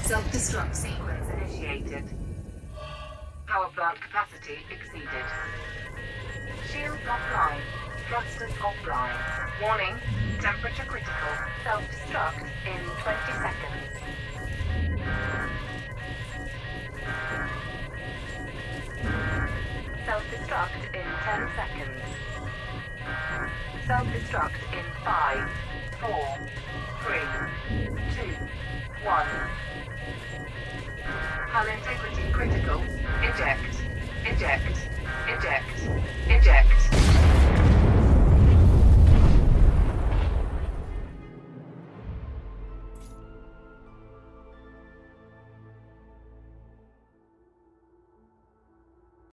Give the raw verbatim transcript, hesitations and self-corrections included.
Self-destruct sequence initiated. Power plant capacity exceeded. Shields offline. Thrusters offline. Warning, temperature critical. Self-destruct in twenty seconds. Self-destruct in ten seconds. Self-destruct in five, four, three, two, one. Hull integrity critical. Eject. Eject. Eject.